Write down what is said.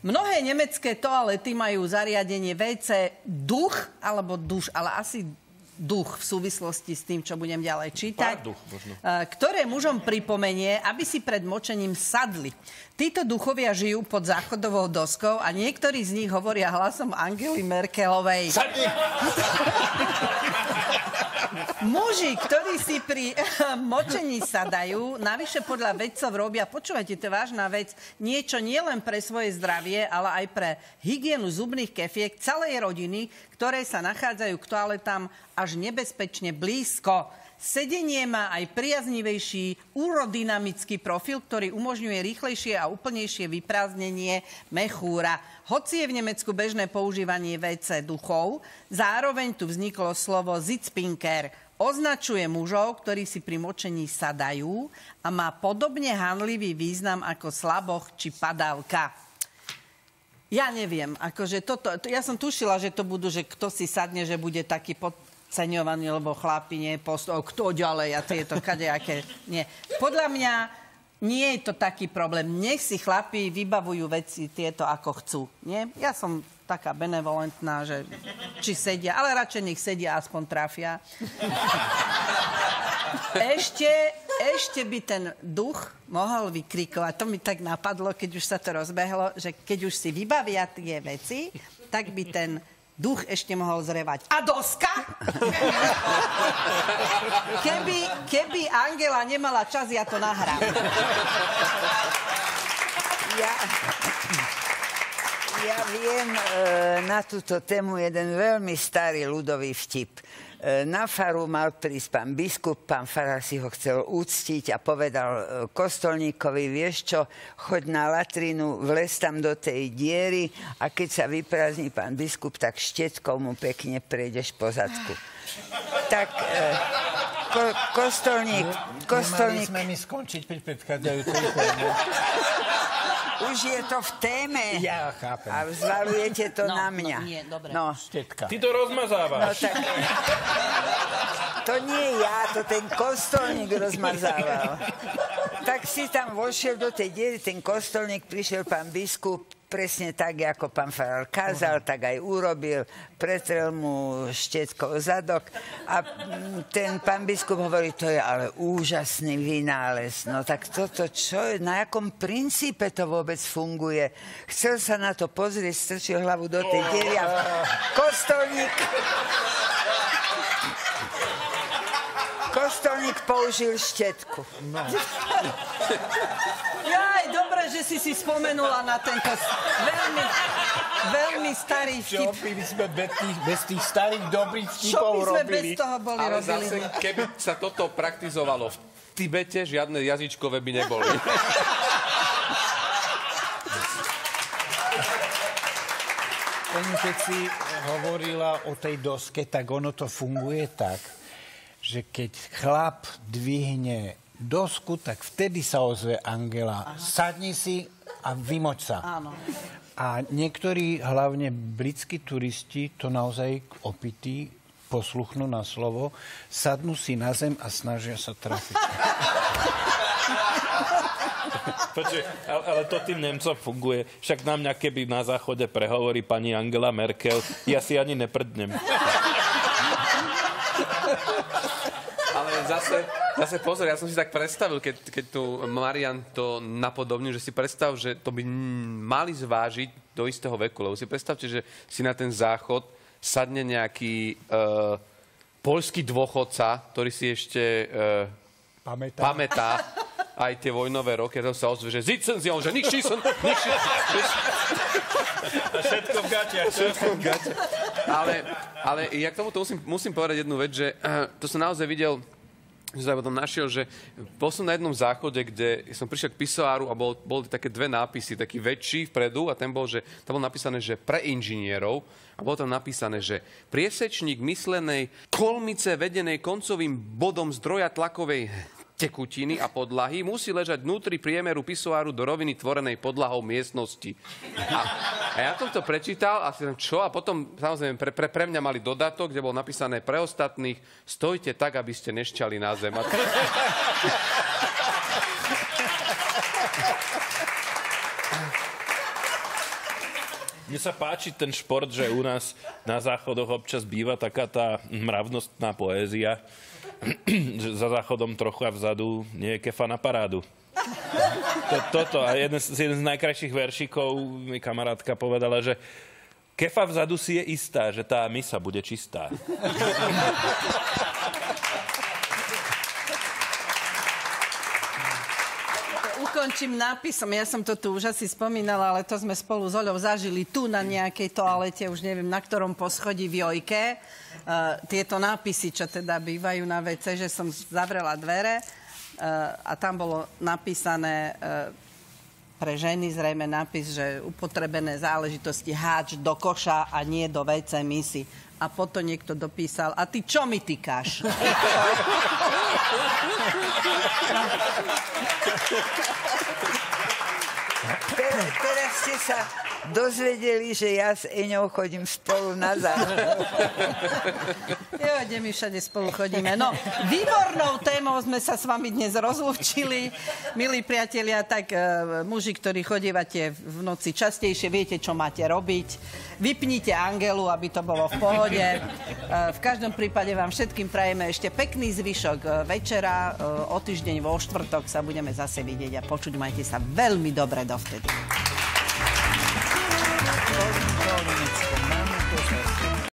Mnohé nemecké toalety majú zariadenie WC duch, alebo duš, ale asi duch v súvislosti s tým, čo budem ďalej čítať, ktoré mužom pripomenie, aby si pred močením sadli. Títo duchovia žijú pod záchodovou doskou a niektorí z nich hovoria hlasom Angely Merkelovej. Sadni! Muži, ktorí si pri močení sadajú, navyše podľa vedcov robia, počúvajte, to je vážna vec, niečo nielen pre svoje zdravie, ale aj pre hygienu zubných kefiek celej rodiny, ktoré sa nachádzajú k toaletám až nebezpečne blízko. Sedenie má aj priaznivejší urodynamický profil, ktorý umožňuje rýchlejšie a úplnejšie vyprázdnenie mechúra. Hoci je v Nemecku bežné používanie WC duchov, zároveň tu vzniklo slovo Sitzpinker. Označuje mužov, ktorí si pri močení sadajú a má podobne hanlivý význam ako slaboch či padálka. Ja neviem, akože toto, ja som tušila, že to budú, že kto si sadne, že bude taký podceňovaný, lebo chlapi nie, kto ďalej a tieto kadejaké, nie. Podľa mňa nie je to taký problém. Nech si chlapi vybavujú veci tieto, ako chcú. Nie? Ja som taká benevolentná, že či sedia, ale radšej nech sedia, aspoň trafia. Ešte by ten duch mohol vykrikovať. To mi tak napadlo, keď už sa to rozbehlo, že keď už si vybavia tie veci, tak by ten duch ešte mohol zrevať. A doska? Keby Angela nemala čas, ja to nahrám. Ja viem na túto tému jeden veľmi starý ľudový vtip. Na faru mal prísť pán biskup, pán farár si ho chcel uctiť a povedal kostolníkovi, vieš čo, choď na latrínu, vlez tam do tej diery a keď sa vyprázdni pán biskup, tak štetkou mu pekne prejdeš po zadku. Tak kostolník... Nemali sme mi skončiť pri predchádzajúcej téme. Už je to v téme. Ja chápem. A vzvalujete to na mňa. Nie, dobre. No. Štetka. Ty to rozmazávaš. No, tak... To nie ja, to ten kostolník rozmazával. Tak si tam vošiel do tej diery, ten kostolník, prišiel pán biskup, presne tak, ako pán farár kázal, tak aj urobil, pretrel mu štetkou zadok a ten pán biskup hovorí, to je ale úžasný vynález. No tak toto čo, na jakom princípe to vôbec funguje? Chcel sa na to pozrieť, strčil hlavu do tej diery a kostolník použil štetku. No. Jaj, dobre, že si spomenula na tento veľmi starý vtip. Čo by sme bez tých starých dobrých vtipov robili? Čo by sme bez robili? toho boli Ale robili? zase, keby sa toto praktizovalo v Tibete, žiadne jazyčkové by neboli. Keď si hovorila o tej doske, tak ono to funguje tak, že keď chlap dvihne dosku, tak vtedy sa ozve Angela. Sadni si a vymoč sa. Áno. A niektorí, hlavne britskí turisti, to naozaj opití, posluchnú na slovo, sadnú si na zem a snažia sa trafiť. Počuj, ale to tým Nemcom funguje. Však na mňa, keby na záchode prehovorí pani Angela Merkel, ja si ani neprdnem. Ale zase pozor, ja som si tak predstavil, keď tu Marian to napodobnil, že si predstav, že to by mali zvážiť do istého veku, lebo si predstavte, že si na ten záchod sadne nejaký poľský dôchodca, ktorý si ešte pamätá aj tie vojnové roky, a to sa ozve, že Sitzen, že nich schießen. A všetko v gaťach. Ale ja k tomuto musím povedať jednu vec, že to som naozaj videl, že sa potom našiel, že bol som na jednom záchode, kde som prišiel k pisoáru a boli také dve nápisy, taký väčší vpredu a tam bolo napísané, že pre inžinierov a bolo tam napísané, že priesečník myslenej kolmice vedenej koncovým bodom zdroja tlakovej tekutiny a podlahy musí ležať vnútri priemeru pisoáru do roviny tvorenej podlahou miestnosti. A ja som to prečítal a si tam čo? A potom samozrejme pre mňa mali dodatok, kde bolo napísané pre ostatných stojte tak, aby ste nešťali na zem. Mne sa páči ten šport, že u nás na záchodoch občas býva taká tá mravnostná poézia, že za záchodom trochu a vzadu nie je kefa na parádu. Toto a jeden z najkrajších veršikov mi kamarátka povedala, že kefa vzadu si je istá, že tá misa bude čistá. Ukončím nápisom. Ja som to tu už asi spomínala, ale to sme spolu s Oľou zažili tu na nejakej toalete, už neviem na ktorom poschodí v Jojke. Tieto nápisy, čo teda bývajú na WC, že som zavrela dvere a tam bolo napísané pre ženy zrejme nápis, že upotrebené záležitosti háč do koša a nie do WC misy. A potom niekto dopísal, a ty čo mi tykáš? Teraz ste sa dozvedeli, že ja s Eňou chodím spolu na záchod. Jo, kde my všade spolu chodíme. No, výbornou témou sme sa s vami dnes rozlúčili. Milí priatelia, tak muži, ktorí chodívate v noci častejšie, viete, čo máte robiť. Vypnite Angelu, aby to bolo v pohode. V každom prípade vám všetkým prajeme ešte pekný zvyšok večera. O týždeň vo štvrtok sa budeme zase vidieť a počuť. Majte sa veľmi dobre dovtedy.